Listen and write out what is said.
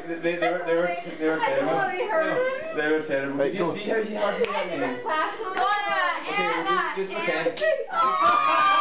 They were terrible. They were terrible. Did you see how she hugged me? Okay, just pretend.